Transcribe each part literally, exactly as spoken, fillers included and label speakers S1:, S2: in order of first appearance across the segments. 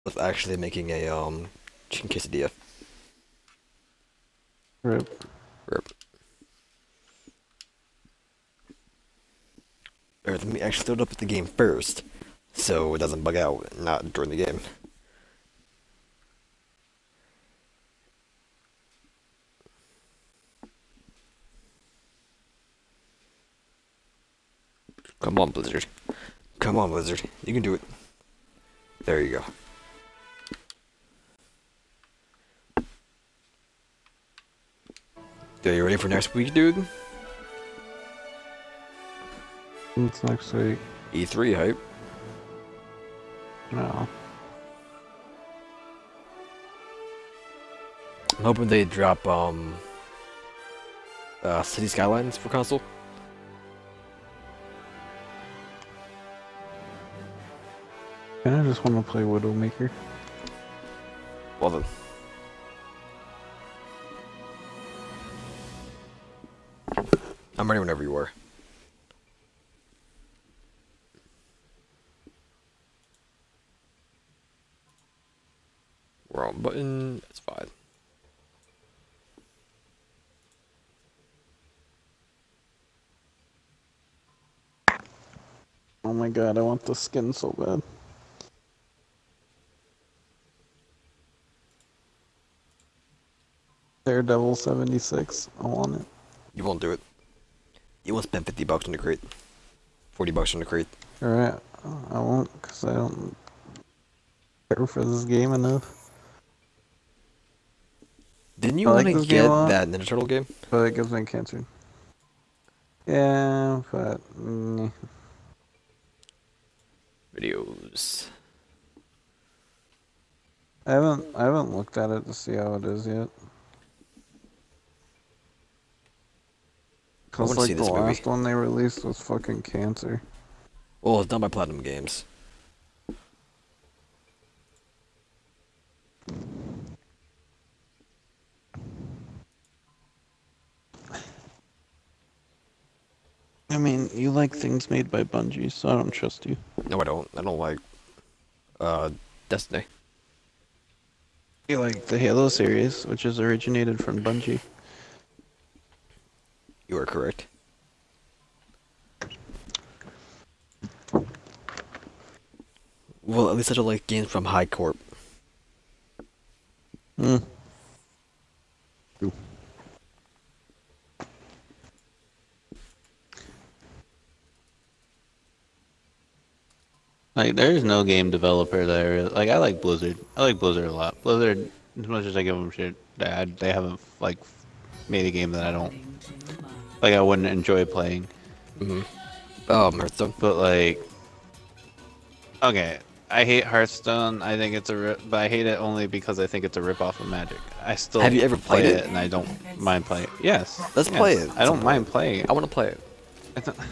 S1: Was actually making a um chicken quesadilla.
S2: Rip.
S1: Rip. Or let me actually load up the game first, so it doesn't bug out, not during the game. Come on, Blizzard. Come on, Blizzard. You can do it. There you go. Are you ready for next week, dude?
S2: It's next week.
S1: E three hype.
S2: No.
S1: I'm hoping they drop um uh City Skylines for console.
S2: And I just want to play Widowmaker.
S1: Well then. I'm ready whenever you are. Wrong button. It's fine.
S2: Oh my god, I want the skin so bad. Daredevil seventy-six. I want it.
S1: You won't do it. You won't spend fifty bucks on the crate. forty bucks on the crate.
S2: Alright, I won't because I don't care for this game enough.
S1: Didn't you
S2: I
S1: want
S2: like
S1: to
S2: this game
S1: get
S2: a lot.
S1: that Ninja Turtle game?
S2: But it gives me cancer. Yeah, but... Mm,
S1: Videos.
S2: I haven't I haven't looked at it to see how it is yet. Cause
S1: wanna see
S2: like the
S1: this movie.
S2: last one they released was fucking cancer.
S1: Well, it's done by Platinum Games.
S2: I mean, you like things made by Bungie, so I don't trust you.
S1: No, I don't. I don't like uh Destiny.
S2: You like the Halo series, which is originated from Bungie.
S1: You are correct. Well, at least I don't like games from High Corp.
S2: Hmm. Like, there's no game developer that I really, like. I like Blizzard. I like Blizzard a lot. Blizzard, as much as I give them shit, they, they haven't like made a game that I don't like. I wouldn't enjoy playing.
S1: Mm-hmm. Oh, Hearthstone.
S2: But like, okay, I hate Hearthstone. I think it's a, rip, but I hate it only because I think it's a rip off of Magic. I still
S1: Have you ever
S2: play
S1: played
S2: it,
S1: it?
S2: and I don't mind playing. It. Yes.
S1: Let's
S2: yes.
S1: play it.
S2: I don't mind playing it.
S1: I want to play it.
S2: It's a,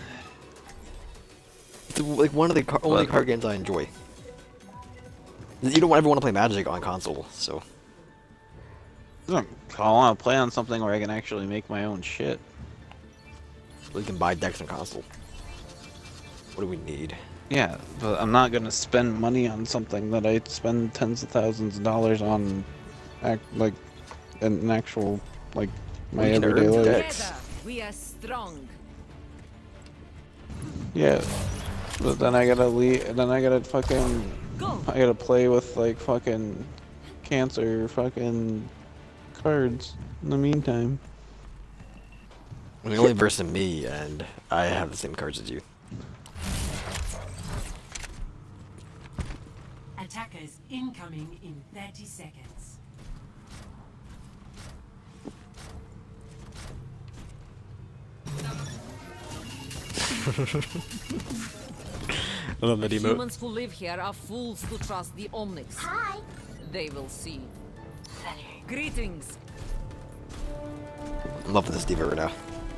S1: It's like one of the car only
S2: What?
S1: card games I enjoy. You don't ever want to play Magic on console, so.
S2: I want to play on something where I can actually make my own shit.
S1: We can buy decks on console. What do we need?
S2: Yeah, but I'm not gonna spend money on something that I spend tens of thousands of dollars on, act like an actual like my
S1: We can
S2: everyday
S1: earn
S2: life.
S1: decks.
S3: Together, we are strong.
S2: Yeah, but then I gotta leave. Then I gotta fucking.
S3: Go.
S2: I gotta play with like fucking cancer fucking cards in the meantime.
S1: Well, you're only versing me, and I have the same cards as you.
S4: Attackers incoming in thirty seconds.
S1: I love that
S3: The
S1: emote.
S3: humans who live here are fools to trust the Omnics. Hi. They will see. Greetings.
S1: I'm loving this diva right now.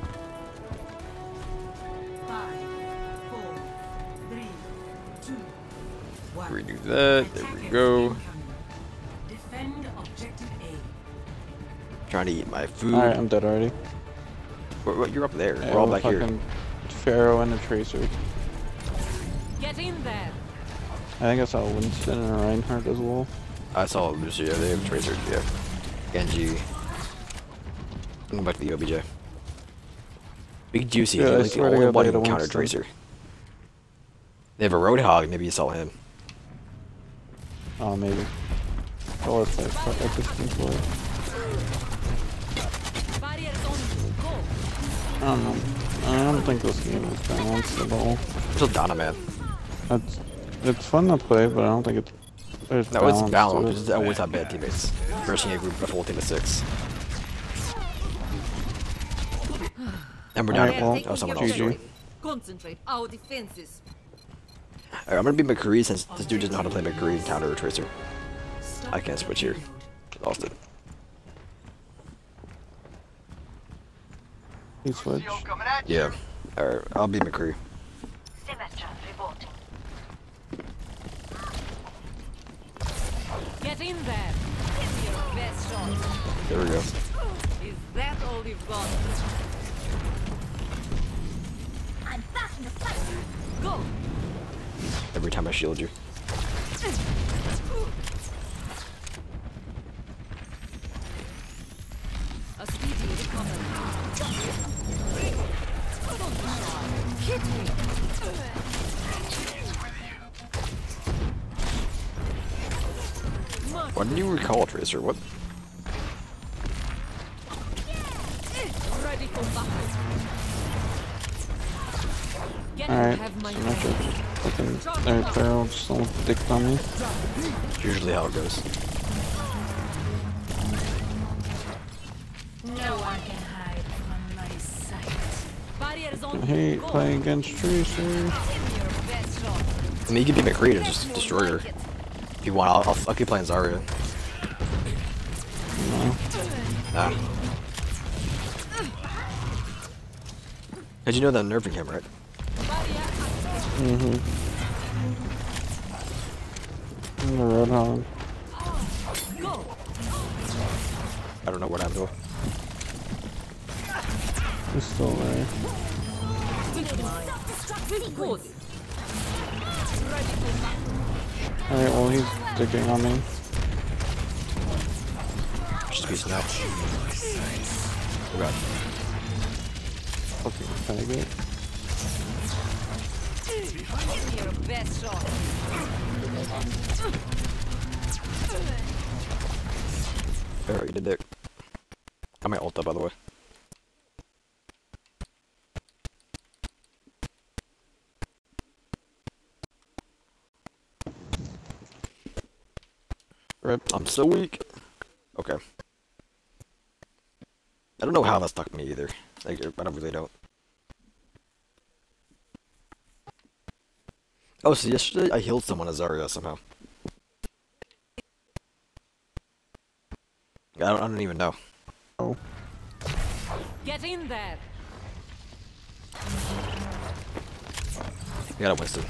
S4: Five, four, three, two, one.
S1: Redo that. There we go.
S4: Incoming. Defend objective A.
S1: Trying to eat my food.
S2: Alright, I'm dead already.
S1: What, what, you're up there.
S2: I
S1: We're all
S2: have
S1: back
S2: a
S1: here.
S2: fucking Pharaoh and a Tracer.
S3: Get in there.
S2: think I saw Winston and Reinhardt as well.
S1: I saw Lucio. They have Tracer. Yeah. Genji. Going back to the O B J. Big Juicy.
S2: Yeah,
S1: Yeah,
S2: I
S1: like the
S2: swear to
S1: only
S2: God,
S1: one
S2: they
S1: who
S2: had
S1: can
S2: a
S1: counter
S2: Winston.
S1: Tracer. They have a Roadhog. Maybe you saw him.
S2: Oh, maybe. Oh, it's like at this point.
S3: Barriers on you. Go.
S2: I don't know. I don't think this game is balanced at all.
S1: Still Donna, man.
S2: It's it's fun to play, but I don't think it's there's
S1: No, it's
S2: balance to
S1: balanced.
S2: it.
S1: It's just always have bad teammates. Versing a group of a full team of six. And we're down.
S2: Alright, well,
S1: oh, someone
S2: G
S1: else
S2: G.
S1: joined.
S3: Concentrate our defenses.
S1: Alright, I'm gonna be McCree since this dude doesn't know how to play McCree and counter a Tracer. I can't switch here. Lost it.
S2: He switched.
S1: Yeah. Alright, I'll be McCree.
S3: Get in there. Give your best shot.
S1: There we go.
S3: Is that all you've got?
S5: I'm back in the fight.
S3: Go.
S1: Every time I shield you.
S3: A speedy recovery. Hit me.
S1: Why didn't you recall Tracer? What?
S3: Ready for battle. Get
S2: Alright,
S3: have my
S2: symmetric. Fucking Alright, Pharaoh just almost dicked on me.
S1: It's usually how it goes.
S5: No one can hide from my sight.
S3: barriers on
S2: I
S3: you.
S2: hate
S3: Go.
S2: playing against Tracer.
S3: Give me your best shot.
S1: I mean, you can be McCree to just destroy her. If you want, I'll, I'll, I'll keep playing Zarya.
S2: No.
S1: Nah. How'd you know that nerfing him, right?
S2: Mm-hmm. And the Roadhog.
S3: Go.
S1: I don't know what happened to him.
S2: He's still there.
S3: Good. Ready for battle.
S2: Alright, well he's dicking on me.
S1: Just be snap. Oh god.
S2: Fucking faggot.
S3: Give me your best shot.
S1: Alright, you did dick. I might ult up, by the way.
S2: Rip.
S1: I'm so weak. Okay. I don't know how that stuck me either. Like, I don't really don't. Oh, so yesterday I healed someone as Zarya somehow. I don't, I don't even know.
S2: Oh.
S3: Get in there.
S1: You got a Winston.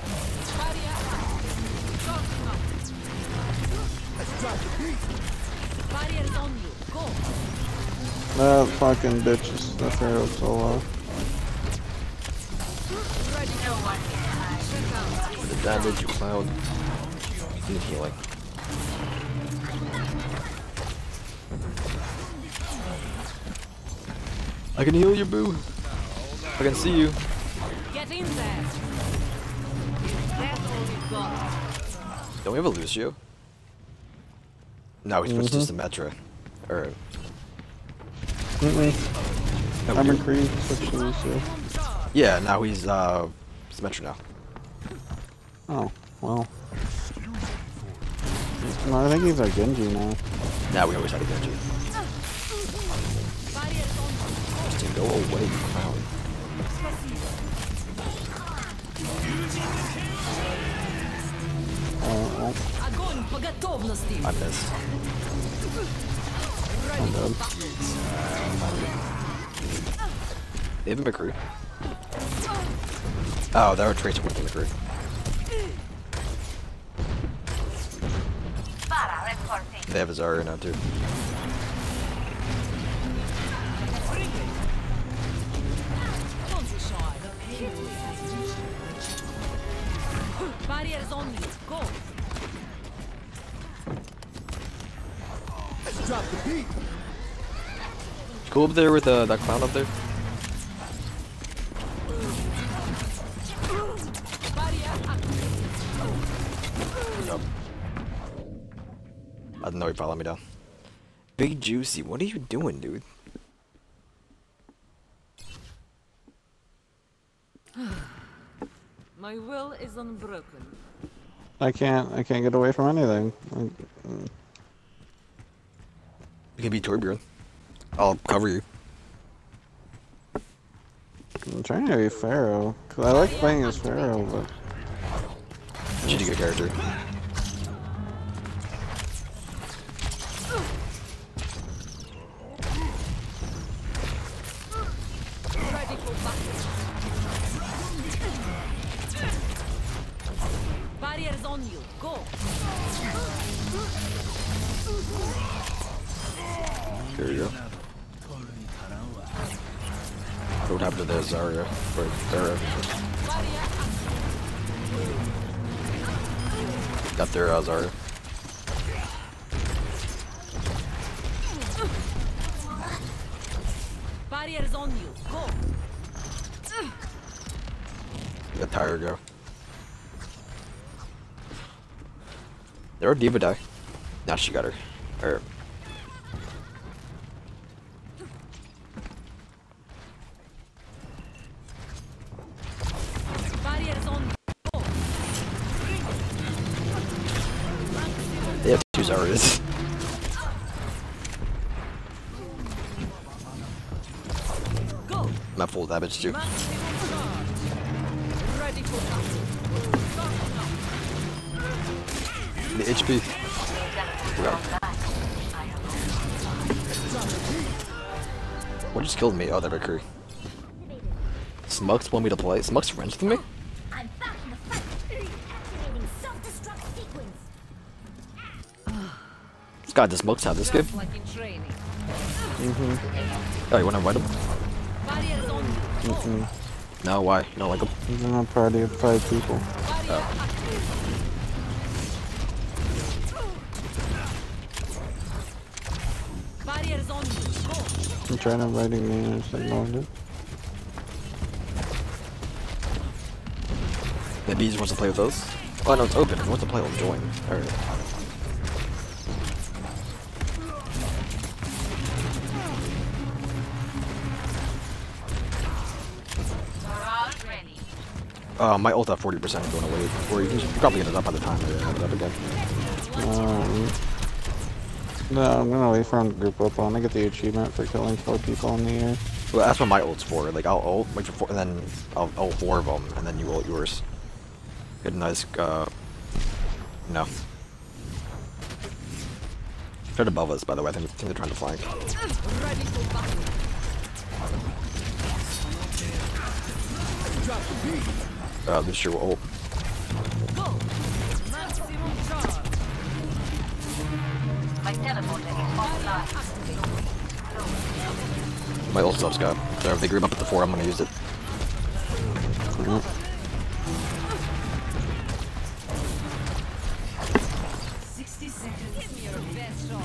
S3: Barriers on you. Go.
S2: That fucking bitch is the Pharaoh solo.
S1: The damage, you cloud. Need healing. I can heal you, boo. I can see you.
S3: Get in there. That's all we've got.
S1: Don't we have a Lucio? No, he switched
S2: Mhm.
S1: to Symmetra. Or,
S2: Mm-mm.
S1: no,
S2: I'm
S1: we
S2: in
S1: do.
S2: Creed, switch to Lucio.
S1: Yeah, now he's uh Symmetra now.
S2: Oh, well. No, I think he's like Genji now.
S1: Now we always had a Genji.
S3: Barriers on you.
S1: Just go away, clown.
S2: Oh, well,
S3: Огонь по готовности.
S1: I missed.
S2: I'm dead.
S1: They have a McCree. Oh, they were Tracer with the McCree. They have a Zarya now too.
S3: Don't be shy. Barriers on you. Go.
S6: Let's drop the beat.
S1: Go up there with uh, that clown up there. Yep. I didn't know he followed me down. Big Juicy, what are you doing, dude?
S3: My will is unbroken.
S2: I can't. I can't get away from anything. Like, mm.
S1: You can be Torbjorn. I'll cover you.
S2: I'm trying to be Pharaoh. Cause I like playing as Pharaoh, but
S1: She's a good character.
S3: Ready for battle. Barriers on you. Go.
S1: There you go. What happened to the Zarya? Or Pharah? Got their uh, Zarya.
S3: Barriers on you. Go.
S1: Got Tyre go. There are Diva die. Now she got her. Or
S3: Barriers on you. Go.
S1: they have two Zaryas.
S3: Go.
S1: I'm at full damage too.
S3: Maximum charge. Ready for battle.
S1: The H P. Wow. What just killed me? Oh, that Mercury. Smux want me to play. Smux friends with me?
S5: I'm back in the fight. Activating self-destruct sequence.
S1: God, does Smux have this game?
S3: Just like in training.
S2: mm-hmm.
S1: Oh, you wanna invite him?
S3: Barriers on you. Go.
S2: Mm-hmm.
S1: No, why? You don't like him?
S2: He's in a party of five people.
S3: Barrier active. Barriers on you. Go.
S2: He tried inviting me and I just ignored it.
S1: Maybe he just wants to play with us? Oh no, it's open. If he wants to play, I'll join. Alright. Uh, my ult at forty percent going away. Or you can just probably get it up by the time it ends up again.
S2: Um, no, I'm gonna wait for him to group up. I wanna get the achievement for killing four people in the air.
S1: Well, that's what my ult's for. Like, I'll ult, wait for four, and then I'll ult four of them, and then you ult yours. Get a nice, uh, no. They're above us, by the way. I think, I think they're trying to flank.
S3: Ready for battle.
S6: Drop the beat.
S1: Uh, this year will ult.
S3: Go. Maximum charge.
S5: My teleporter is offline.
S1: My ult's up, Scott. So if they group up at the four, I'm gonna use it.
S2: Mhm.
S4: sixty seconds.
S3: Give me your best shot.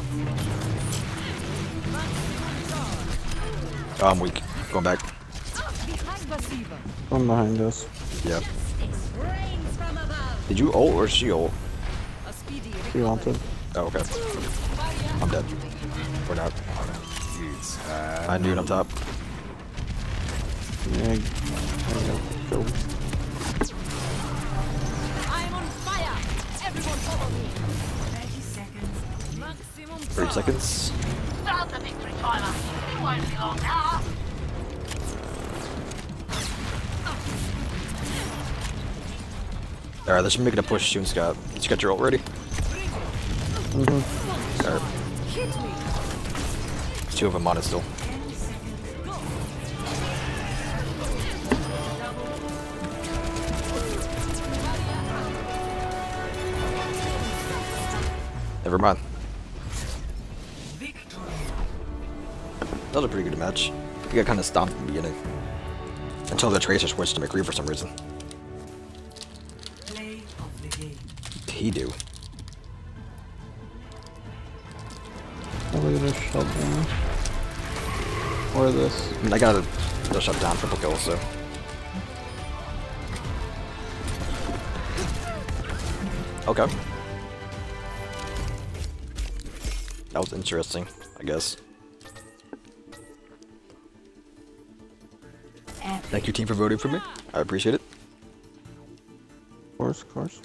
S3: Maximum charge.
S1: Oh, I'm weak. Going back.
S3: Behind Basiva.
S2: One behind us.
S1: Yeah.
S3: Rains from above.
S1: Did you ult or she ult?
S3: A speedy
S2: He wanted.
S1: Oh, okay. I'm dead. Or not. I knew it up top.
S2: Yeah. There you go. Go.
S3: I'm on fire. Everyone follow me.
S4: thirty seconds.
S3: Maximum
S1: thirty
S3: charge.
S1: seconds.
S5: Start the victory timer. It won't be long now.
S1: Alright, let's make it a push soon, Scott. Did you get your ult ready?
S2: Mm-hmm.
S1: Alright.
S3: Hit me.
S1: Two of them on it still. Never mind. That was a pretty good match. I got kind of stomped in the beginning. Until the Tracer switched to McCree for some reason.
S4: Play
S1: he do?
S2: Probably gonna shut down. Or this.
S1: I mean, I got a, a shut down triple kill, so. Okay. That was interesting, I guess. Thank you, team, for voting for me. I appreciate it.
S2: Of course, of course.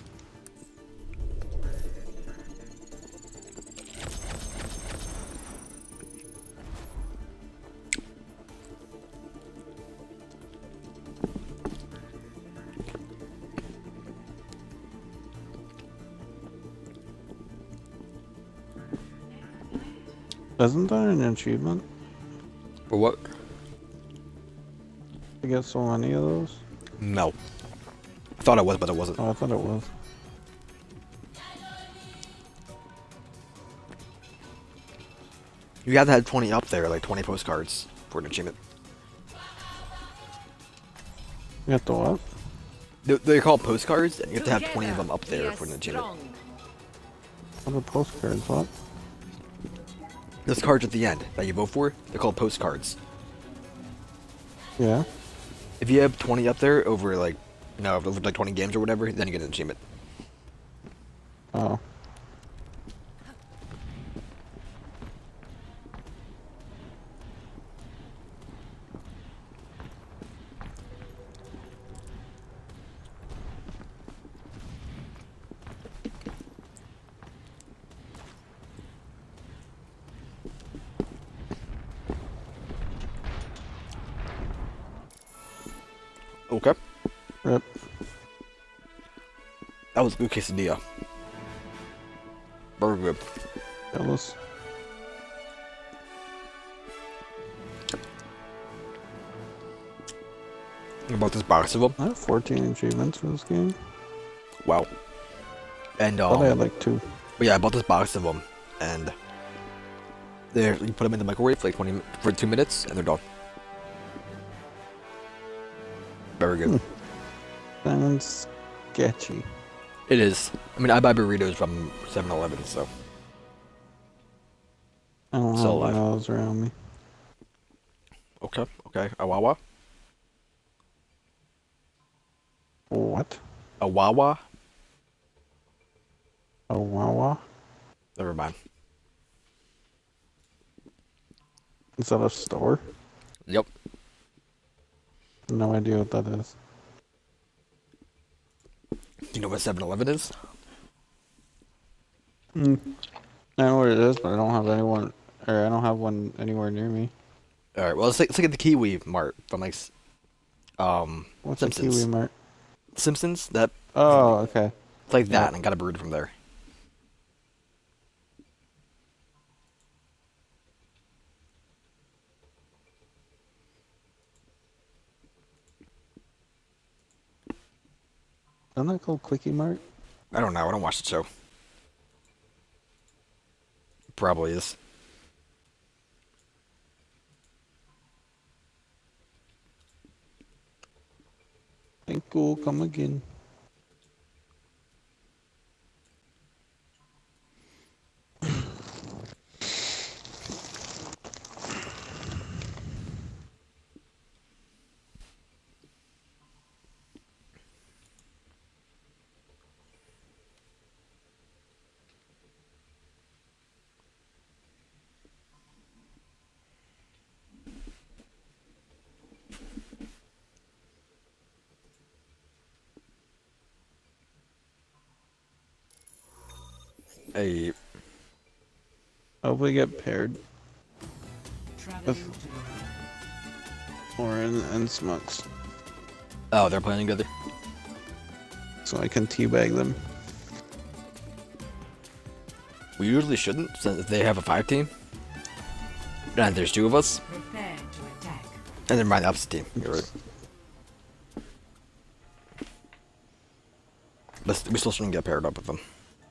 S2: Isn't that an achievement?
S1: For what?
S2: To get so many of those?
S1: No. I thought it was, but it wasn't.
S2: Oh, I thought it was.
S1: You have to have twenty up there, like twenty postcards for an achievement.
S2: You have to what?
S1: They're, they're called postcards, and you have to have twenty of them up there for an achievement.
S2: What are postcards? What?
S1: Those cards at the end that you vote for, they're called postcards.
S2: Yeah.
S1: If you have twenty up there over like, you know, over like twenty games or whatever, then you get an achievement.
S2: Oh.
S1: Okay.
S2: Rip.
S1: That was a good quesadilla. Very good.
S2: Jealous.
S1: About this box of them.
S2: I have fourteen achievements for this game.
S1: Wow. And
S2: I
S1: um,
S2: thought I had like two.
S1: but yeah, I bought this box of them, and there you put them in the microwave for like twenty for two minutes, and they're done. Very good.
S2: Hmm. Sounds sketchy.
S1: It is. I mean, I buy burritos from seven eleven, so.
S2: I don't
S1: So
S2: have one
S1: alive.
S2: of those around me.
S1: Okay, okay. A Wawa?
S2: What?
S1: A Wawa?
S2: A Wawa?
S1: Never mind.
S2: Is that a store?
S1: Yep.
S2: No idea what that is.
S1: Do you know what seven eleven is?
S2: Hmm. I know what it is, but I don't have anyone, or I don't have one anywhere near me.
S1: Alright, well, let's look, let's look at the Kiwi Mart from, like, s- um,
S2: What's
S1: Simpsons.
S2: a Kiwi Mart?
S1: Simpsons? That,
S2: Oh, okay.
S1: it's like that,
S2: Yeah.
S1: and I got a burrito from there.
S2: Isn't that called Quickie Mart?
S1: I don't know, I don't watch the show. Probably is.
S2: Think we'll come again.
S1: A,
S2: Hope we get paired.
S4: Traveling to
S2: Orin and Smux.
S1: oh, they're playing together?
S2: So I can teabag them.
S1: We usually shouldn't, since they have a five team. And there's two of us.
S4: prepare to attack.
S1: And they're my opposite team. You're right. But we still shouldn't get paired up with them.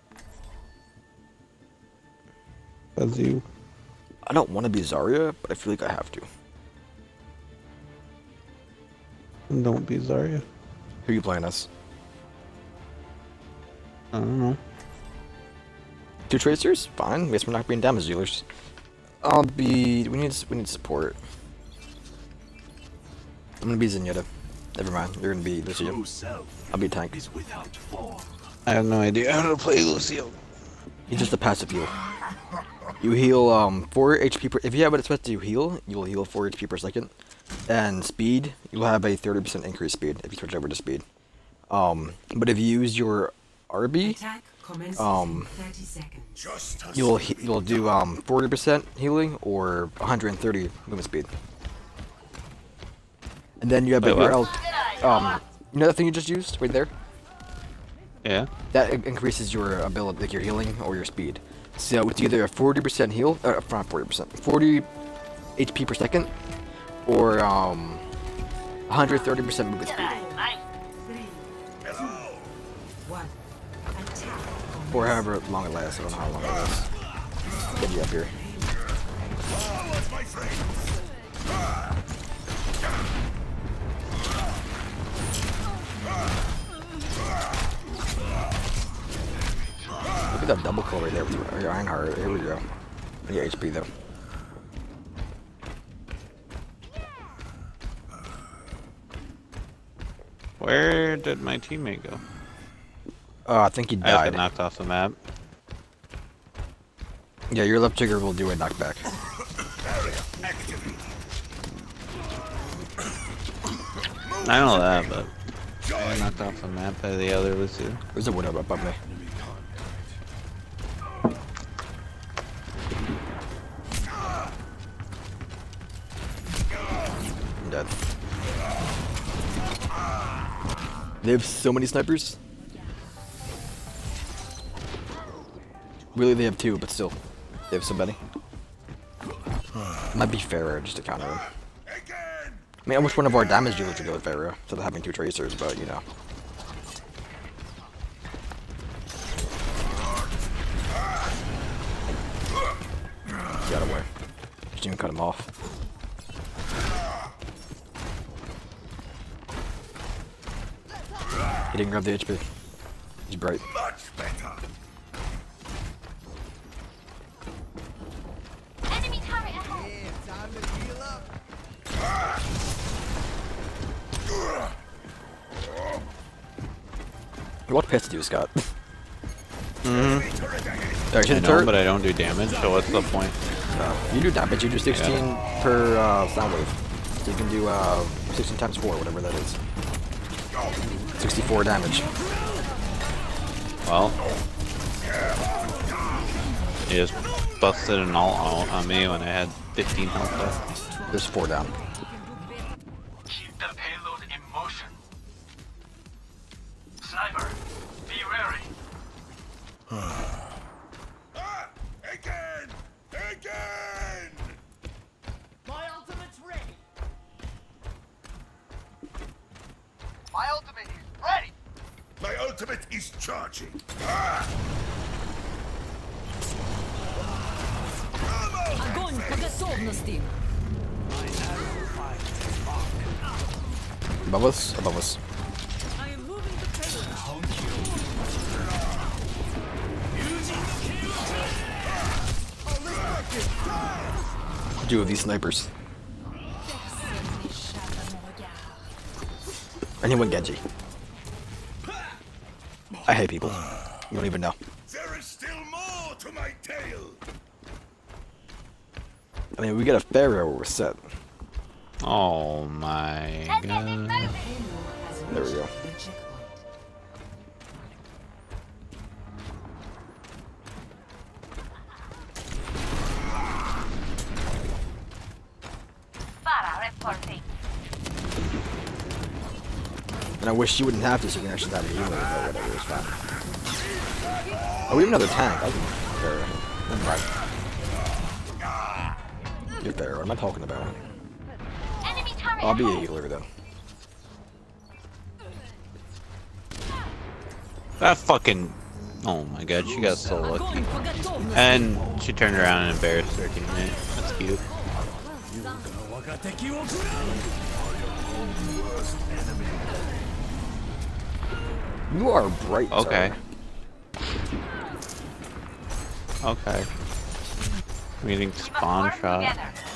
S2: As you.
S1: I don't want to be Zarya, but I feel like I have to.
S2: And don't be Zarya.
S1: Who are you playing as?
S2: I don't know.
S1: Two tracers, fine. I guess we're not being damage dealers. I'll be. We need. We need support. I'm gonna be Zenyatta. Never mind. You're gonna be Lucio. I'll be tank.
S2: I have no idea how to play Lucio.
S1: He's just a passive heal. You heal um four H P per. If you have what it's supposed to heal, you will heal four H P per second. And speed, you'll have a thirty percent increased speed if you switch over to speed. Um, but if you use your R B, um, you'll he you'll do um forty percent healing or one hundred thirty movement speed. And then you have
S2: Wait,
S1: your
S2: what?
S1: L. Um, you know that thing you just used right there?
S2: Yeah.
S1: That in- increases your ability, like your healing or your speed. So it's either a forty percent heal, uh, not forty percent, forty H P per second, or um, one hundred thirty percent movement speed. Or however long it lasts. I don't know how long it lasts. Get you up here. Look at that double kill right there with your your Ironheart. Here we go. Yeah, H P though.
S2: Where did my teammate go?
S1: Uh, I think he
S2: I got
S1: died.
S2: knocked off the map.
S1: Yeah, your left trigger will do a knockback.
S2: I know that, but I got knocked off the map by the other Lucio.
S1: There's a widow above me. I'm dead. They have so many snipers. Really, they have two, but still, they have somebody. Might be Pharaoh just to counter him. I mean, I wish one of our damage dealers would go with Pharaoh instead of having two tracers, but you know. Got away. Just even cut him off. He didn't grab the H P. He's bright.
S6: Much better.
S5: Enemy turret ahead.
S1: What piss did you, Scott?
S2: Mm-hmm.
S1: Alright,
S2: I
S1: hit the
S2: know,
S1: turret.
S2: but I don't do damage, so what's the point?
S1: No, you do damage. You do sixteen
S2: Yeah.
S1: per uh, sound wave. So you can do uh, sixteen times four, whatever that is. sixty-four damage.
S2: Well, he just busted an ult on on me when I had fifteen health left.
S1: There's four down.
S6: Keep the payload in motion. Sniper, be wary. Ah, again! Again!
S7: My ultimate's ready.
S6: My ultimate is ready! My ultimate is charging. Ah!
S3: Огонь по готовности.
S1: Above us, above us.
S3: I am moving the payload.
S1: Two of these snipers. Anyone Genji. I hate people. You don't even know.
S6: There is still more to my tale.
S1: I mean, we get a Pharaoh, we're set.
S2: Oh my god.
S1: There we go. And I wish you wouldn't have to, so you can actually have a healer or whatever, it's fine. Oh, we have another tank. I can Pharaoh. Never mind. You're Pharaoh, what am I talking about?
S5: Enemy turret
S1: I'll be a
S5: ahead.
S1: healer though.
S2: That fucking. Oh my god, she got so lucky.
S3: Огонь по готовности.
S2: And she turned around and embarrassed her teammate. That's cute.
S1: You are bright,
S2: Okay.
S1: sir.
S2: Okay. Meaning spawn shot.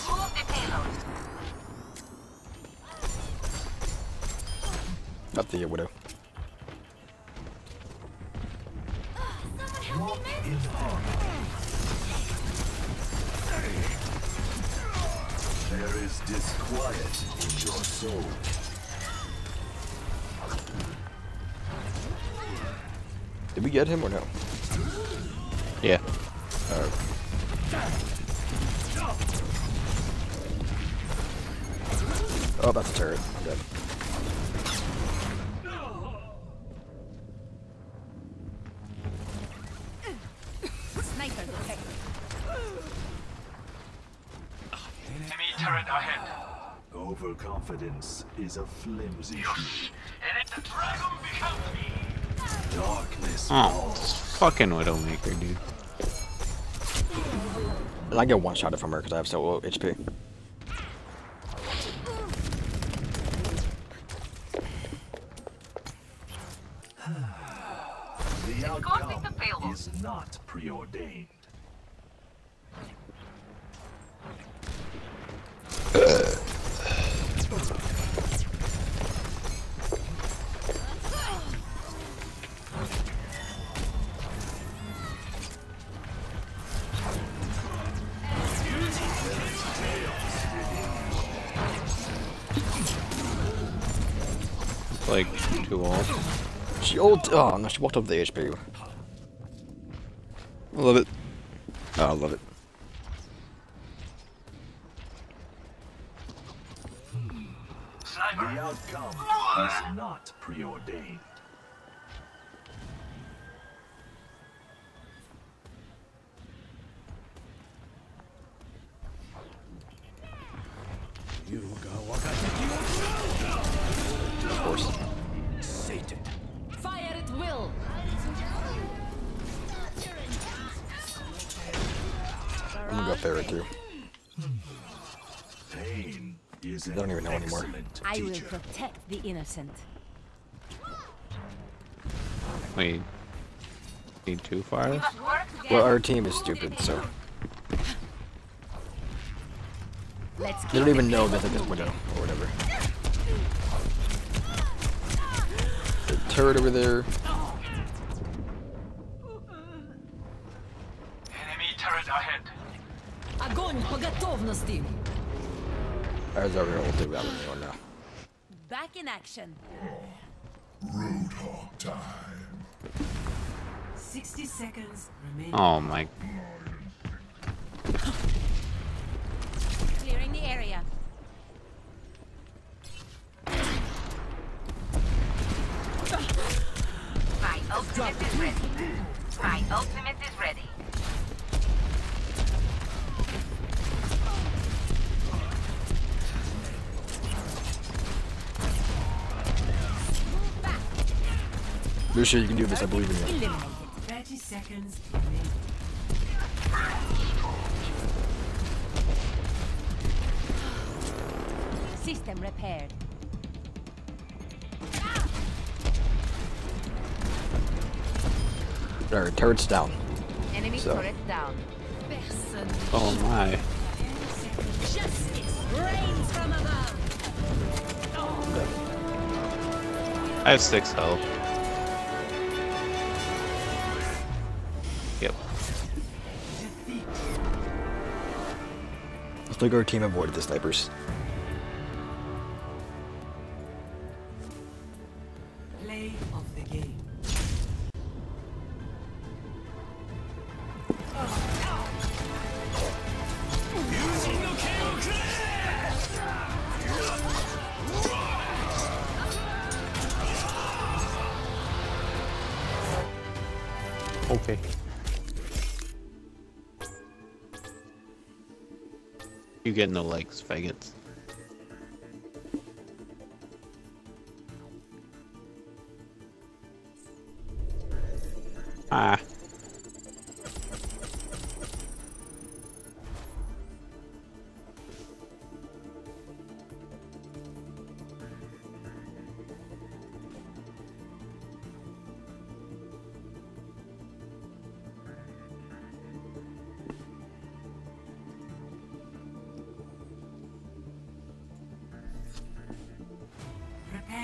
S1: Not the Widow.
S6: There is disquiet in your soul.
S1: Did we get him or no?
S2: Yeah.
S1: Uh, oh, that's a turret. I'm dead.
S5: Sniper detected.
S6: Enemy turret ahead. Overconfidence is a flimsy shoe. And the dragon becomes me. Darkness.
S2: Oh, this fucking Widowmaker, dude.
S1: And I get one shot from her because I have so low H P.
S6: The outcome is not preordained.
S2: Like, too old.
S1: She ult. Oh no, she walked over the H P. I love it. Oh, I love it.
S6: The outcome is not preordained.
S1: Of course.
S3: Fire at will.
S1: I'm gonna go up there too.
S6: Pain is
S1: I don't even know anymore.
S6: excellent
S5: I will
S6: teacher.
S5: protect the innocent.
S2: Wait. Need two fires?
S1: Well, our team is stupid, so
S5: Let's
S1: they
S5: keep
S1: don't even
S5: it
S1: know that they're this Widow or whatever. The turret over there.
S6: Enemy turret ahead.
S3: Огонь по готовности.
S1: There's our ult do that anyone now.
S5: back in action.
S6: Roadhog time.
S4: sixty seconds remaining.
S2: Oh my.
S5: Clearing the area.
S8: My ultimate is ready. My ultimate is ready.
S1: Lucia, you can do this. I believe in you.
S5: Eliminated.
S4: thirty seconds remaining.
S5: System repaired.
S1: Alright, turret's down.
S5: Enemy
S1: So.
S5: turret down.
S2: Oh my.
S5: Justice reigns from above.
S2: I have six health. Yep.
S1: Looks like our team avoided the snipers.
S4: Play of the game.
S2: Okay. You get no likes, faggots. Ah.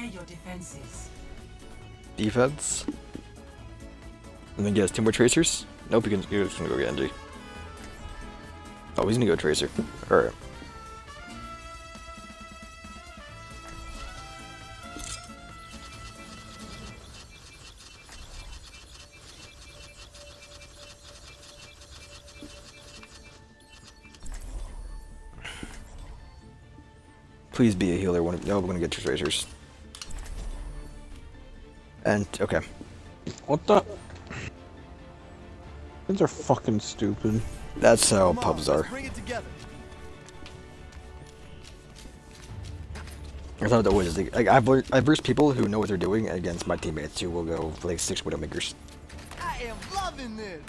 S4: Prepare your defenses.
S1: Defense. And then get two more tracers. Nope, he can, he's just gonna go get N G. Oh, he's gonna go tracer. Alright. Please be a healer. One, no, we're gonna get two tracers. And okay.
S2: What the? These are fucking stupid.
S1: That's how pubs are.
S7: Bring it together.
S1: That's how it always is. Like, I've learned, I've versed people who know what they're doing against my teammates who will go for like six Widowmakers.
S7: I am loving this.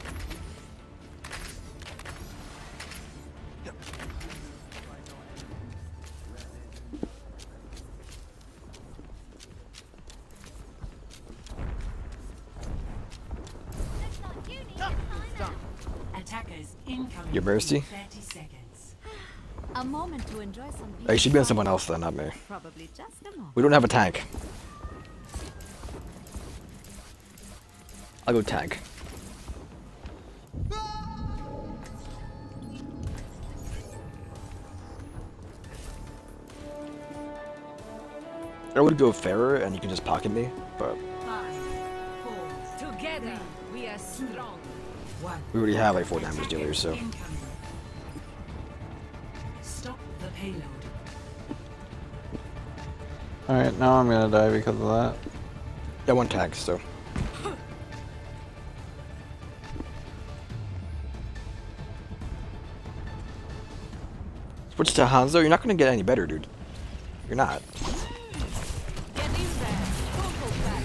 S4: Attackers incoming.
S1: Your Mercy?
S4: in thirty seconds.
S5: A moment to enjoy some
S1: Oh, you should be on someone else then, not me.
S5: Probably just a moment.
S1: We don't have a tank. I'll go tank. I would go Farah and you can just pocket me, but
S4: Five, four,
S3: Together, we are strong.
S4: one.
S1: we already have like four damage dealers, so.
S4: Incoming. Stop the payload.
S2: Alright, now I'm gonna die because of that.
S1: Yeah, one tag, so. Switch to Hanzo, you're not gonna get any better, dude. You're not.
S3: Get in there. Coco back.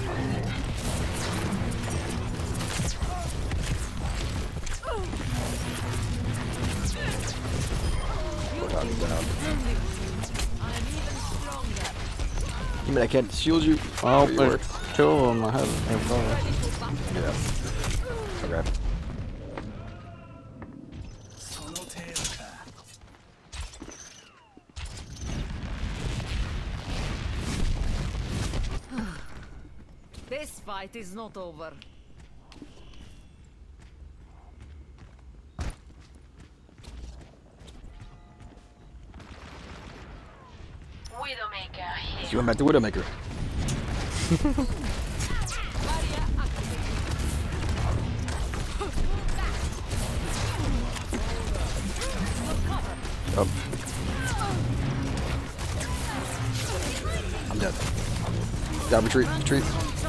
S1: We're not even down.
S3: I'm even stronger.
S1: You mean I can't shield you?
S2: Oh,
S1: Where you
S2: there's
S1: were.
S2: two of them ahead. They're both.
S3: Ready for battle.
S1: Yeah. Okay.
S3: This fight is not over.
S8: Widowmaker here.
S1: You went back to Widowmaker.
S3: Barrier activated.
S1: Oh. I'm dead. Yeah, retreat, retreat.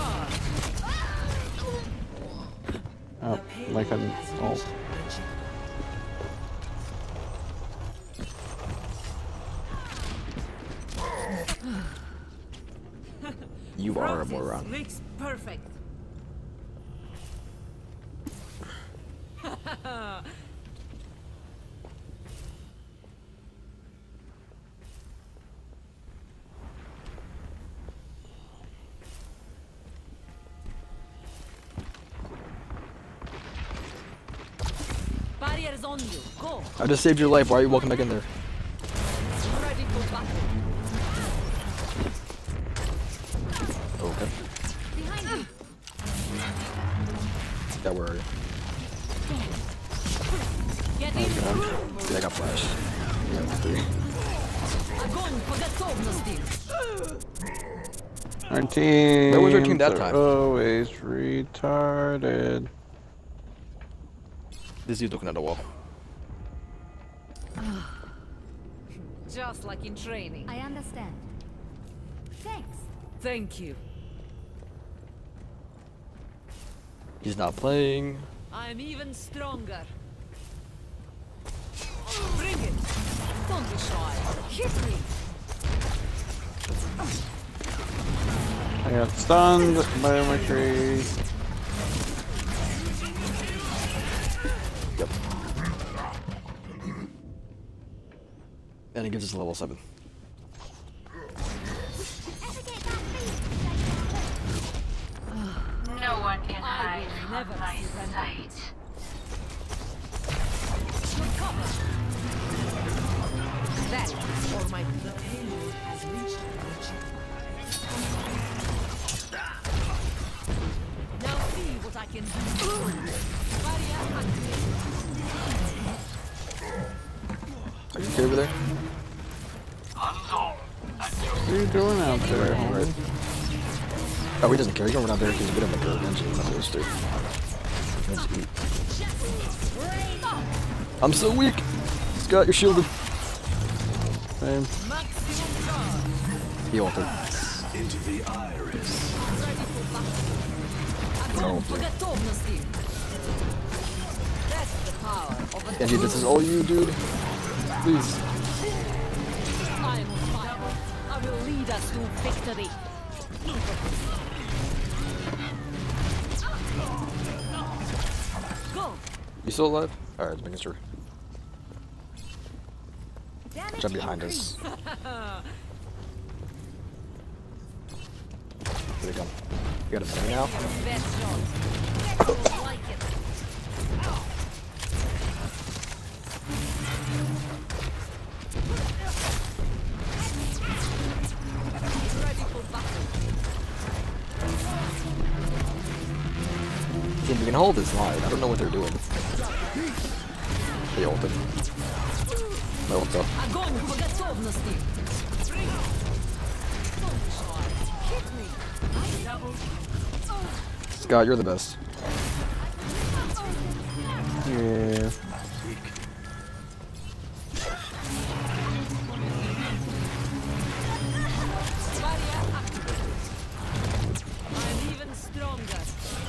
S2: Oh, like an oh.
S1: You are a
S3: Practice
S1: moron.
S3: makes perfect. Barriers on you. Go.
S1: I just saved your life. Why are you walking back in there?
S3: Ready for battle.
S1: Okay.
S5: Behind you.
S1: Yeah, where are you?
S3: Get in.
S1: Yeah, I got flash. Yeah, three.
S3: Огонь по готовности.
S2: Our team.
S1: Where was our team that time?
S2: Always retarded.
S1: This dude's looking at the wall.
S3: Just like in training.
S5: I understand. Thanks.
S3: Thank you.
S1: He's not playing.
S3: I'm even stronger. Bring it. Don't be shy. Hit me.
S2: I got stunned by my tree.
S1: Yep. And he gives us a level seven.
S8: No one can
S3: I
S8: hide
S3: will
S8: from
S3: never
S8: my
S3: surrender.
S8: sight.
S3: Good cover. That is for my
S4: The payload has reached the chip.
S3: Now see what I can do. Barrier activated.
S1: Are you okay over there?
S2: What are you doing out there?
S1: Right. Oh, he doesn't care. He's going out there because he's a bit of a girl. He's not supposed to. Let's eat. I'm so weak. Scott, you're shielded.
S2: Same.
S3: Maximum charge.
S1: He ulted.
S6: Into the iris.
S3: Ready for battle.
S1: No.
S3: Огонь по готовности. That's the power of a
S1: Genji, this is all you, dude. Please.
S3: I am on fire. I will lead us to victory. Go.
S1: You still alive? Alright, just making sure.
S5: Damage
S1: Jump behind
S5: increase.
S1: us. Here they come. You got a thing now?
S3: Best shot. Don't like it. Ready for battle.
S1: See if we can hold this line. I don't know what they're doing. They ulted. My ult's up.
S3: Огонь по готовности. Hit me.
S1: Scott, you're the best.
S2: Yeah.
S3: Barrier activated. I'm even stronger.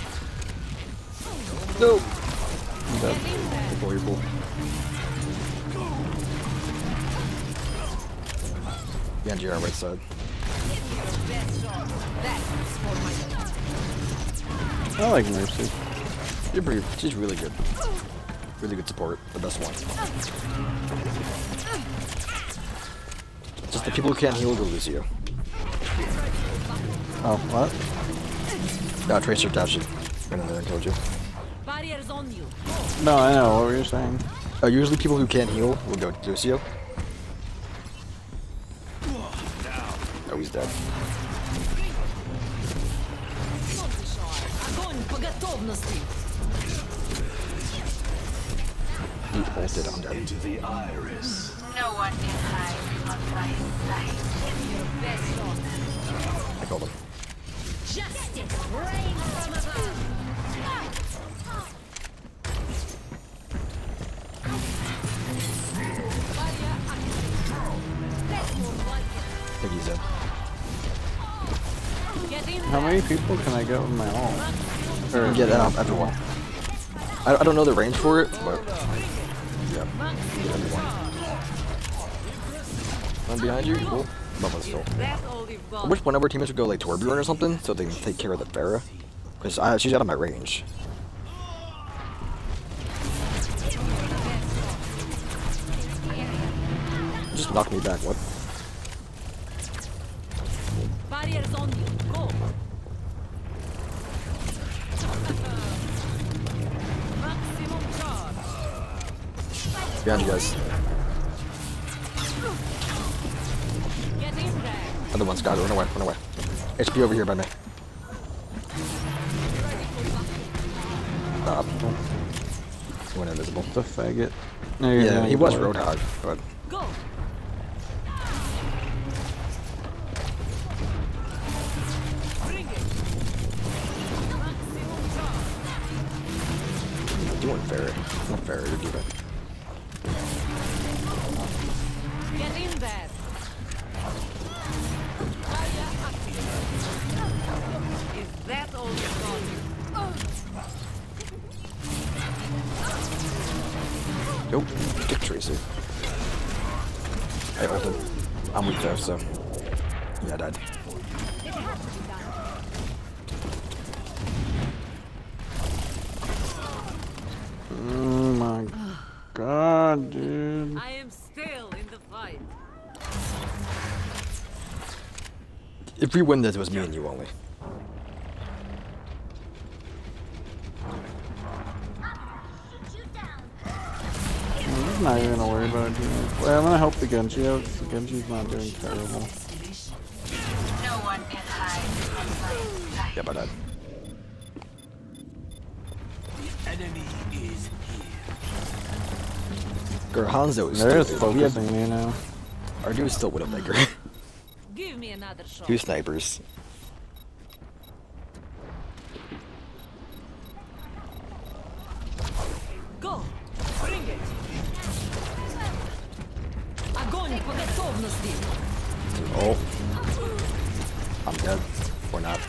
S1: No!
S3: Get in there.
S1: Before you pull. Genji, our right side.
S3: Best shot. That's for my
S2: I like Mercy.
S1: You're pretty. She's really good. Really good support. The best one. Just the people who can't heal go Lucio.
S2: Oh, what?
S1: Uh, Tracer dashed you. Went in there and killed you.
S3: barriers on you.
S2: No, I know. What were you saying?
S1: Uh, usually people who can't heal will go to Lucio. Oh, he's dead.
S3: Огонь по готовности.
S1: He ulted, I'm dead.
S6: Into the iris.
S8: No one can hide from my sight.
S3: Best shot.
S1: I killed him.
S3: Justice reigns from above. Barrier activated. That's more like
S1: I think he's dead.
S3: it. Get in
S2: How
S3: there.
S2: many people can I get with my ult?
S1: You can get um, everyone. I, I don't know the range for it, but yeah, you get everyone. I'm behind you. Cool. Above us still.
S3: That's all you've
S1: I
S3: got.
S1: wish one of our teammates would go like Torbjorn or something, so they can take care of the Pharah, because she's out of my range. Just knocked me back. What?
S3: Barriers on you. Go. Maximum charge.
S1: Behind you guys.
S3: Get in there.
S1: Other one's got it. Run away. Run away. H P over here by me. Stop. He went invisible.
S2: The faggot. No, you're
S1: Yeah,
S2: not
S1: he was
S2: boy.
S1: Roadhog, but
S3: Go. Bring it. Maximum charge.
S1: you're doing Pharah. Not Pharah, you're doing it.
S3: Get in there. Barrier activated. Is that all you got?
S1: Nope. Get Tracer. I ulted. I'm weak though, so. Yeah, I died.
S2: Oh my god, dude.
S3: I am still in the fight.
S1: If we win this, it was me and you only.
S2: I'm not even gonna worry about it. Well, I'm gonna help the Genji out. The Genji's not doing terrible.
S8: No one can
S1: Yep, I died.
S7: Enemy is
S1: Girl, Hanzo is
S2: They're
S1: still
S2: just
S1: we have-
S2: focusing me now.
S1: Our dude is still Widowmaker.
S3: Give me another shot.
S1: Two snipers.
S3: Go! Bring it! Огонь по готовности!
S1: Oh. I'm dead. Or not.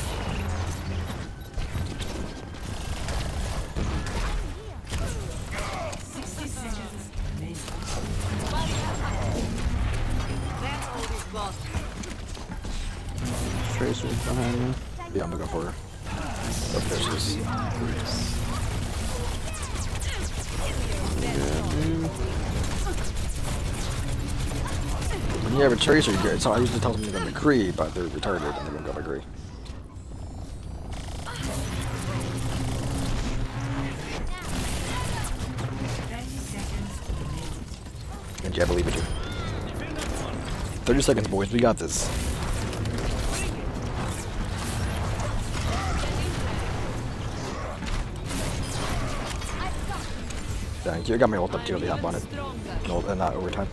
S4: sixty seconds remaining.
S3: That's all we've got.
S2: Tracer's behind me.
S1: Yeah, I'm looking for her. Oh, there she is. When you have a tracer, you get, so I usually tell them to go McCree, but they're retarded and they're gonna go McCree.
S4: thirty seconds remaining.
S1: And yeah, I believe in you. thirty seconds, boys. We got this. Thank you. I got my ult up too. They hop on it. No, and not overtime.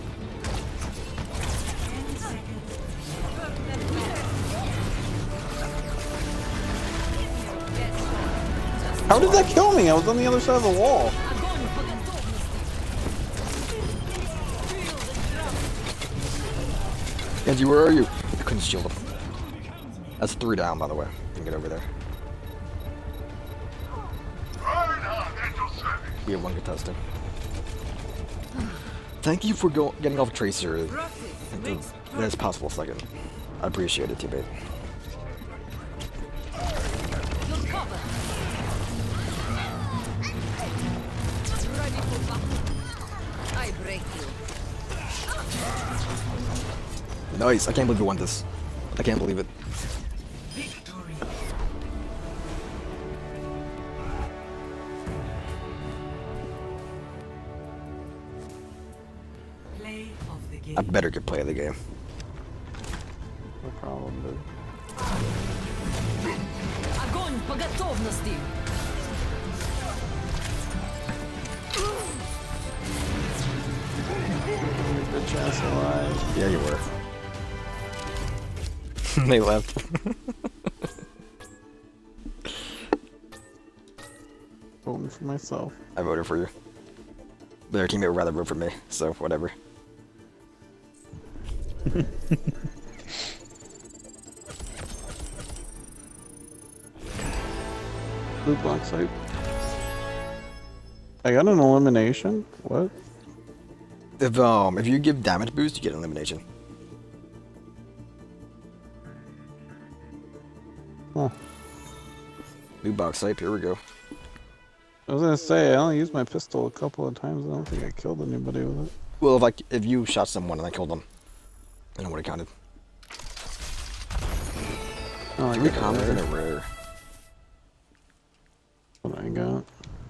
S2: How did that kill me? I was on the other side of the wall.
S3: Огонь по готовности!
S1: Angie, where are you? I couldn't shield him. That's three down, by the way. You can get over there.
S6: Reinhardt at your service.
S1: We have one contestant. Thank you for go getting off Tracer at the best possible second. I appreciate it, teammate.
S3: You're covered! Ready for battle. I break you.
S1: Nice. I can't believe we won this. I can't believe it.
S4: Victory. Play of the game.
S1: I better get play of the game.
S2: No problem, dude.
S3: Огонь по готовности!
S2: Bitch ass alive.
S1: Yeah, you were. They left.
S2: Voting for myself.
S1: I voted for you. But their teammate would rather vote for me, so whatever.
S2: Blue block site. I got an elimination? What?
S1: If um if you give damage boost, you get elimination.
S2: Huh.
S1: New box type, here we go.
S2: I was gonna say, I only used my pistol a couple of times. I don't think I killed anybody with it.
S1: Well, if like if you shot someone and I killed them, then it would have counted.
S2: Oh, I
S1: Three
S2: got
S1: commons
S2: rare.
S1: and a rare.
S2: What I got.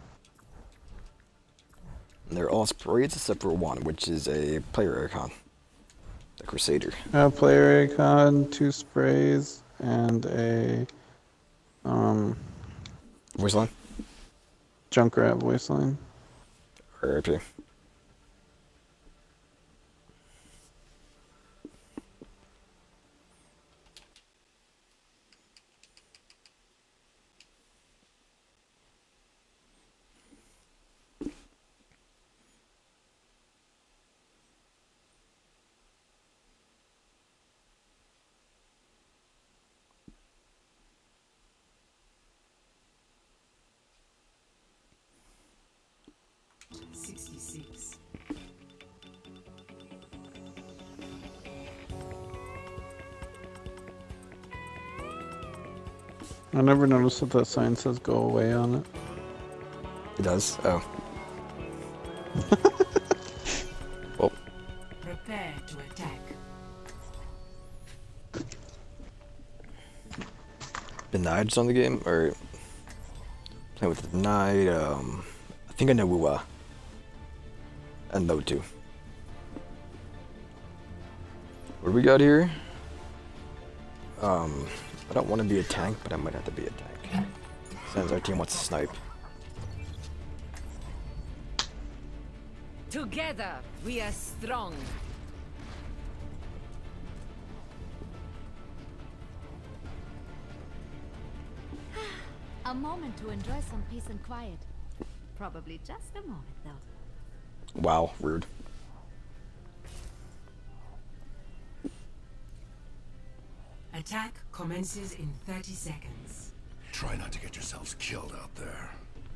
S1: And they're all sprays except for one, which is a player icon. The Crusader.
S2: I have player icon, two sprays, and a um
S1: Voice line?
S2: Junkrat voice line.
S1: R I P.
S4: sixty-six.
S2: I never noticed that that sign says "go away" on it.
S1: It does? Oh. Well,
S4: Prepare to attack.
S1: Denied's on the game, or playing with Denied, um, I think I know Wuwa. And No too. What do we got here? Um, I don't want to be a tank, but I might have to be a tank. Since our team wants to snipe.
S3: Together, we are strong.
S5: A moment to enjoy some peace and quiet. Probably just a moment, though.
S1: Wow, rude.
S4: Attack commences in thirty seconds.
S6: Try not to get yourselves killed out there.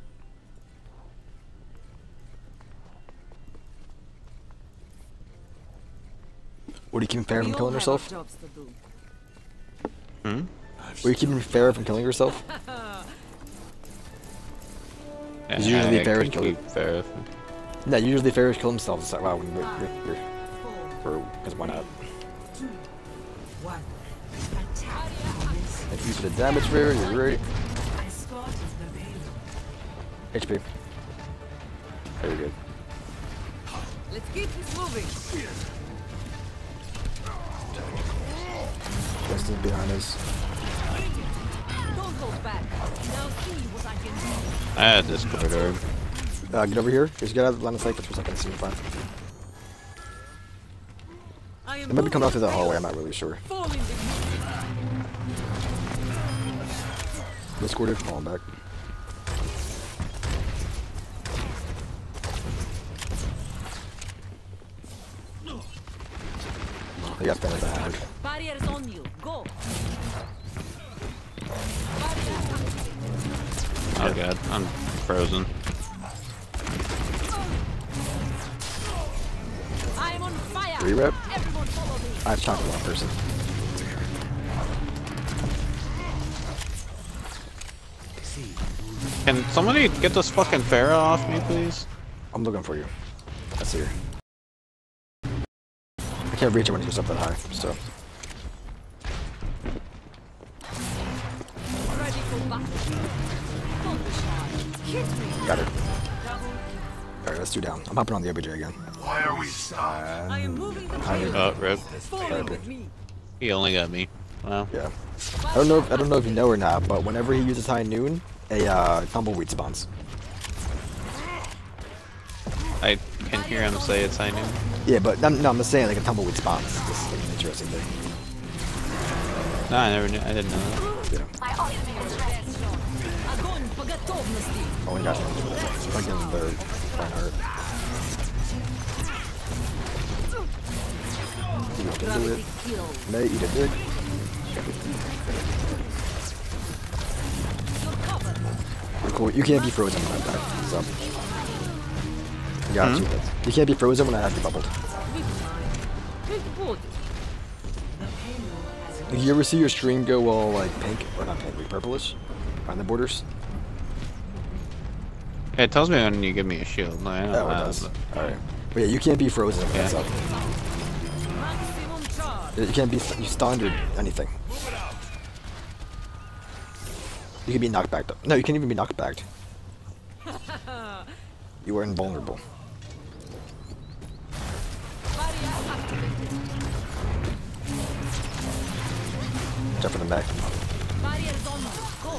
S1: What are you keeping Farah
S3: We
S1: from
S3: all
S1: killing
S3: have
S1: herself?
S3: jobs to do.
S2: Hmm?
S1: What are you keeping Farah from killing herself?
S2: Yeah,
S1: It's usually
S2: I
S1: Farrah's
S2: can
S1: killer.
S2: keep Farrah.
S1: No, usually Farah's kill themselves. It's like, wow, we're, we're, we're, because why not?
S4: Two, one. Attack commences.
S1: Thank you for the damage, Farah. You're great.
S4: Escort the payload.
S1: H P. Very good.
S3: Let's keep this moving.
S1: Justin's behind us.
S3: Don't hold back. Now see what I can do.
S2: I had this corridor.
S1: Uh, get over here. Just get out of the line of sight for two seconds. See you fine.
S3: I am
S1: They might be coming out
S3: moving
S1: through that
S3: the
S1: hallway. I'm
S3: payload.
S1: not really sure.
S3: Fall in the
S1: Let's quarter. Falling back. They got Farah behind.
S3: barriers on you. Go.
S2: Oh god, I'm frozen.
S3: I'm on fire.
S1: Re-rep.
S3: Everyone follow me.
S1: I've talked to one person.
S2: Can somebody get this fucking Farrah off me, please?
S1: I'm looking for you. I see her. I can't reach her when he goes up that high, so.
S3: Ready for battle. Don't be shy. Hit me.
S1: Got her. Alright, let's do down. I'm hopping on the O B J again.
S6: Why are we stopped?
S3: I am moving the
S1: I
S3: payload.
S2: Oh, rip.
S3: Fall in with me.
S2: He only got me. Wow.
S1: Yeah. I don't know if I don't know if you know or not, but whenever he uses high noon, a uh, tumbleweed spawns.
S2: I can hear him say it's I knew.
S1: Yeah, but I'm, no, I'm just saying like a tumbleweed spawns. This is like, an interesting thing.
S2: No, I never knew. I didn't know that.
S1: Yeah.
S5: My ultimate is ready.
S3: Огонь по готовности.
S1: Only got like in the Reinhardt. You can do
S3: Gravity
S1: it.
S3: kill.
S1: May eat a dick.
S3: You're covered.
S1: You're cool. You can't be frozen when I die. So. You got
S2: Hmm?
S1: you. You can't be frozen when I have you bubbled.
S3: Big time. Big body.
S1: Did you ever see your stream go all like pink or not pink, like purplish on the borders?
S2: It tells me when you give me a shield. No, I know
S1: Oh, it
S2: that,
S1: does.
S2: but-
S1: All right. But yeah, you can't be frozen when
S2: Yeah.
S1: that's up.
S3: Maximum charge.
S1: You can't be you stunned or anything. You can be knocked back. Though. No, you can't even be knocked back. You are invulnerable.
S3: Barrier activated.
S1: Jump for the back.
S3: Barriers on you. Go.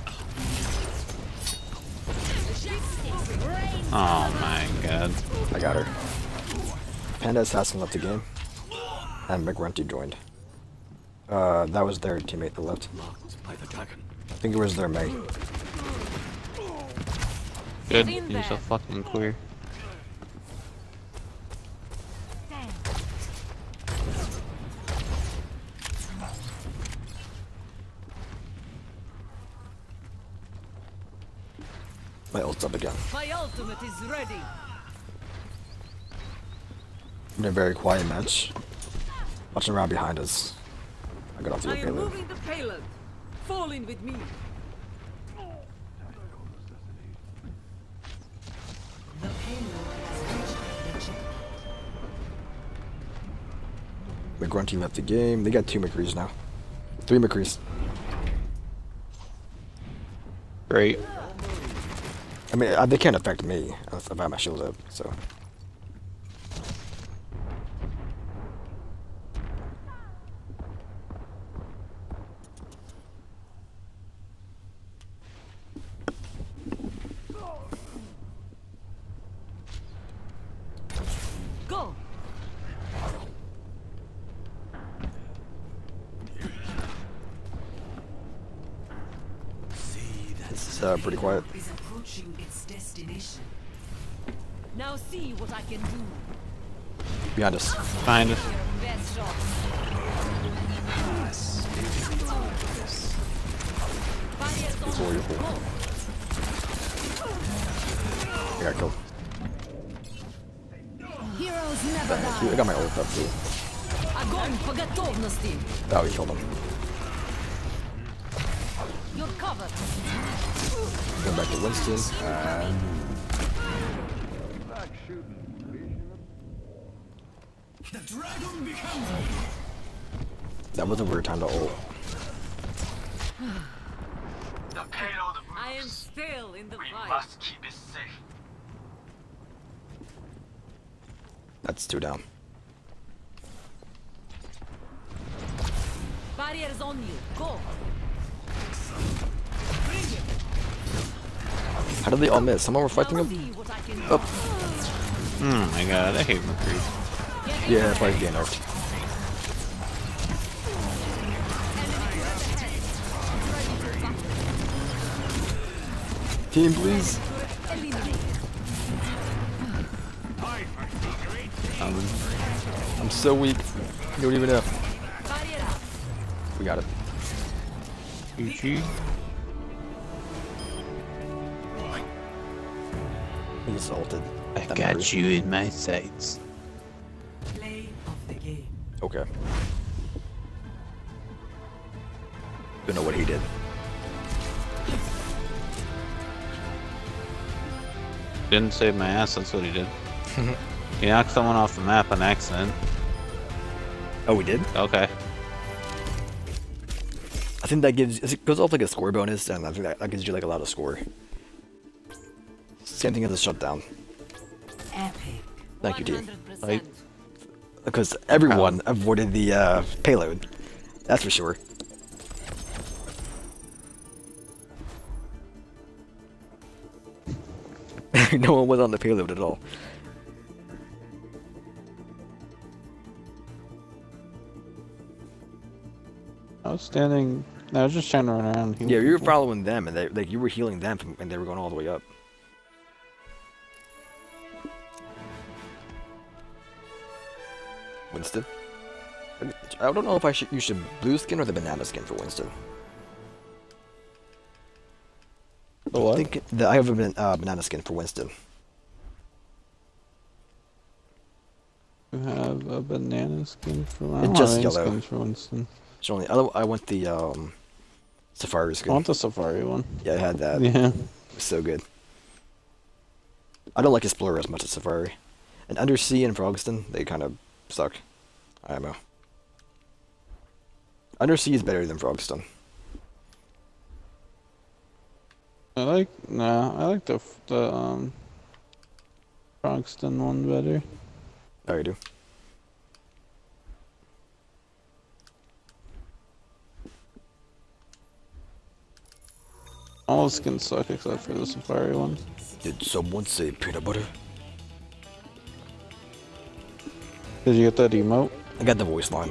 S2: Oh my god.
S1: I got her. Panda Assassin left the game. And McGrunty joined. Uh, that was their teammate that left.
S7: By the dragon.
S1: I think it was their May.
S2: Good.
S3: in
S2: You're so
S3: there.
S2: fucking queer.
S1: My ult's up again.
S3: My ultimate is ready.
S1: In a very quiet match. Watching around behind us. I got off the
S3: I am
S1: payload.
S3: moving the payload. Fall in with me.
S4: The payload has reached the checkpoint.
S1: McGrunty left the game. They got two McCrees now. Three McCrees.
S2: Great.
S1: I mean, uh, they can't affect me if I have my shield up, so.
S3: Go.
S1: This is uh, pretty quiet.
S4: Is approaching its destination.
S3: Now see what I can do.
S1: Behind us.
S2: Kind of.
S3: Your best shot. Barriers on
S1: Four, you're four.
S3: Go.
S1: I got killed.
S5: Heroes never die.
S1: I got my ult up too.
S3: Огонь по готовности.
S1: Oh, we killed him.
S3: You're covered.
S1: Going back to Winston. And
S7: The dragon becomes
S1: that was a weird time to ult.
S6: The payload moves.
S3: I am still in the
S6: We
S3: fight.
S6: must keep it safe.
S1: That's two down.
S3: Barriers on you. Go.
S1: How did they all miss? Someone were fighting
S3: Now
S1: him?
S3: see what I can do.
S1: Oh,
S2: Oh my god, I hate McCree.
S1: yeah, that's why he's getting nerfed. Team, please. Um, I'm so weak. You don't even know.
S3: Barrier up.
S1: We got it.
S2: G G.
S1: He just ulted.
S2: I
S1: That
S2: got
S1: matters.
S2: you in my sights.
S4: Play of the game.
S1: Okay. Don't know what he did.
S2: Didn't save my ass, that's what he did. He knocked someone off the map on accident.
S1: Oh, we did?
S2: Okay.
S1: I think that gives it goes off like a score bonus, and I think that, that gives you like a lot of score. Same thing as a shutdown.
S4: Epic.
S1: Thank you, team.
S3: one hundred percent.
S2: Like-
S1: Because everyone avoided the uh, payload. That's for sure. No one was on the payload at all.
S2: I was standing. I was just trying to run around. heal
S1: Yeah, you were
S2: people.
S1: following them, and they like you were healing them, from, and they were going all the way up. Winston. I don't know if I should use the blue skin or the banana skin for Winston.
S2: The
S1: I
S2: what?
S1: think the, I have a ban- uh, banana skin for Winston.
S2: You have a banana skin for I
S1: It's
S2: don't
S1: just
S2: have any
S1: yellow.
S2: skins for Winston.
S1: It's only I, I want the um, Safari
S2: I
S1: skin.
S2: want the Safari one.
S1: Yeah, I had that.
S2: Yeah.
S1: It was so good. I don't like Explorer as much as Safari. And Undersea and Frogston, they kind of suck. I don't know. Undersea is better than Frogston.
S2: I like no, I like the f- the um Frogston one better.
S1: Oh, you do?
S2: All the skins suck except for the Safari one.
S1: Did someone say peanut butter?
S2: Did you get that emote?
S1: I got the voice line.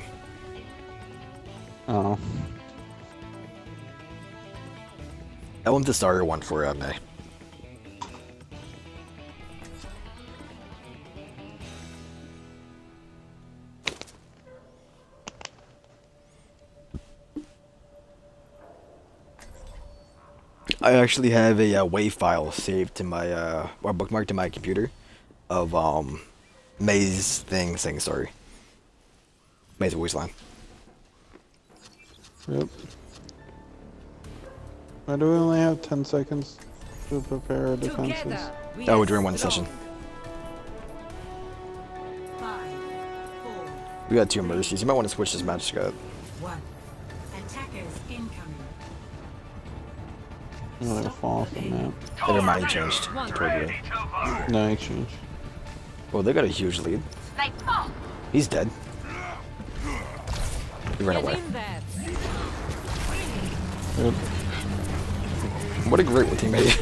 S2: Oh.
S1: I want the starter one for uh, May. I actually have a uh, WAV file saved to my, uh, or bookmarked to my computer of, um, May's thing saying sorry. May's voice line.
S2: Yep. Why do we only have ten seconds to prepare our defenses?
S3: Together. We
S1: Oh,
S3: are
S1: during one
S3: strong.
S1: session.
S4: Five, four,
S1: We got two mercies. You might want to switch this match, Scott.
S4: one. Attackers incoming.
S2: I'm gonna fall off the map.
S1: Never mind, he changed.
S3: One.
S1: Toward you.
S6: Ready to move.
S2: No exchange.
S1: Well, they got a huge lead.
S8: Like, oh,
S1: He's dead. He ran
S3: Get
S1: away.
S3: in there.
S2: Yep.
S1: What a great teammate.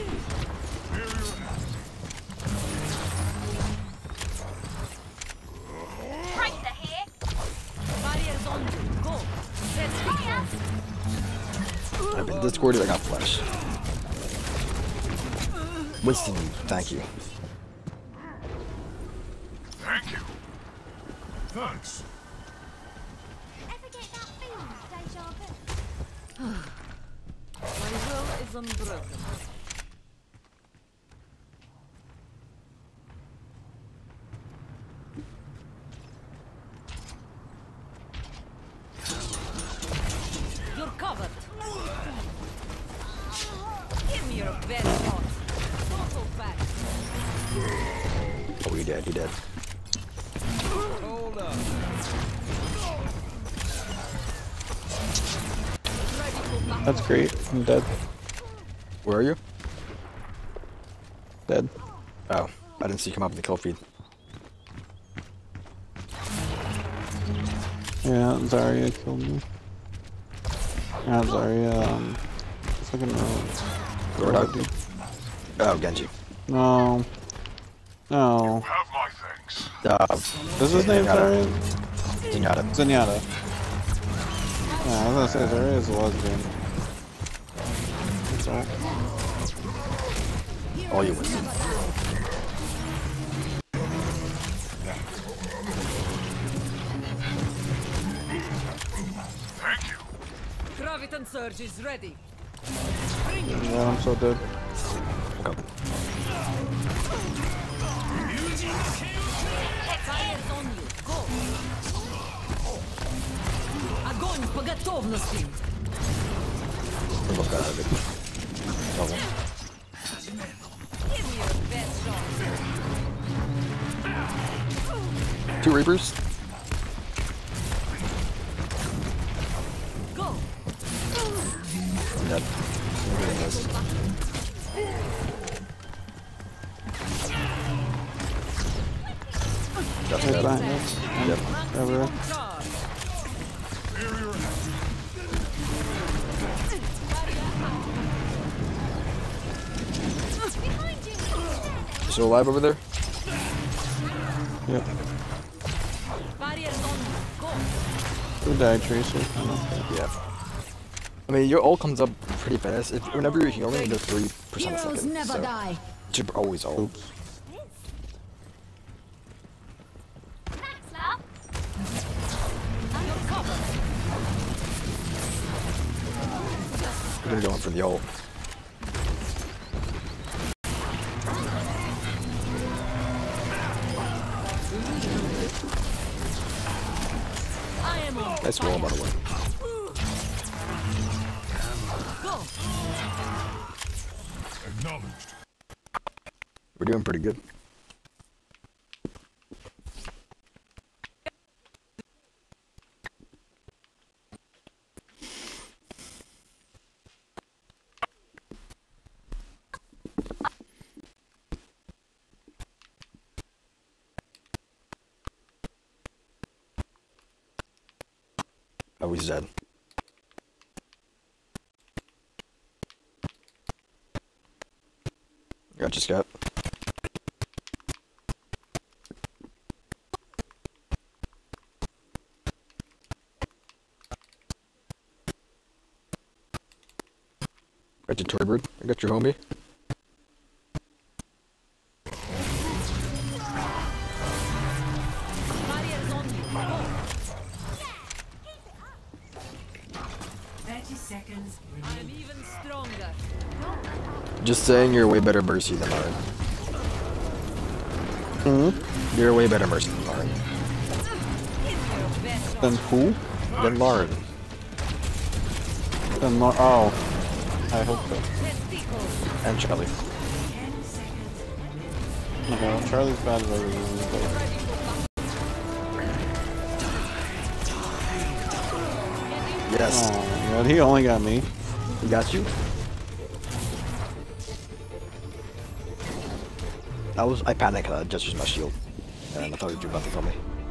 S1: Discord, I got flash. Winston, thank you.
S6: Thank you. Thanks.
S5: Ever get that feeling of deja vu?
S3: My will is unbroken. You're covered. Give me your best shot. Total back.
S1: Oh, he dead, he dead.
S6: Hold up.
S2: That's great. I'm dead.
S1: Where are you?
S2: Dead.
S1: Oh, I didn't see you come up in the kill feed.
S2: Yeah, Zarya killed me. Yeah, Zarya, um, fucking no.
S1: Lord, oh, Genji.
S2: No. No.
S6: Have my thanks.
S1: Uh,
S2: Is his name
S1: Zenyatta.
S2: Zarya?
S1: Zenyatta.
S2: Zenyatta. Yeah, I was gonna say Zarya is a lesbian. That's all.
S1: All you Winston.
S6: Thank you.
S3: Graviton Surge is ready.
S2: Yeah, I'm so dead.
S1: Okay.
S3: Fires on you. Go. Огонь по готовности.
S1: We both got out of it. Double.
S3: Give me your best shot.
S1: Two Reapers.
S3: Go.
S1: I'm dead. I'm doing this. Just
S2: Right
S1: dead.
S2: behind us.
S1: Yep.
S2: Everywhere.
S3: Charge.
S5: Behind you!
S1: Still alive over there?
S2: Yep.
S3: Barriers on you. Go.
S2: Who died, Tracer? I don't know.
S1: Yeah. I mean, your ult comes up pretty fast. If, whenever you're healing, it does three percent a
S5: Heroes
S1: second.
S5: never
S1: so
S5: die.
S1: Super always ult.
S2: Oops.
S5: Thanks, love.
S3: You're covered.
S1: I'm gonna go in for the ult.
S3: I am on.
S1: Nice roll, by the way.
S3: Go.
S6: Acknowledged.
S1: We're doing pretty good. Oh, he's dead. Gotcha, Scott. Got your toy bird. I got your homie.
S3: Barriers on you. Go.
S4: thirty seconds
S3: I am
S4: remaining.
S3: even stronger.
S1: Just saying, you're a way better Mercy than Lauren.
S2: Hmm?
S1: You're a way better Mercy than Lauren.
S3: Give me your best shot.
S2: Then who?
S1: Than Lauren.
S2: Then Mar- oh. I hope so.
S3: Testicles.
S1: And Charlie.
S4: ten seconds remaining.
S2: Okay, well, Charlie's bad as everything, but
S1: Yes.
S2: oh my god, he only got me.
S1: He got you? I was I panicked. I just used my shield, and I thought you were about to kill me.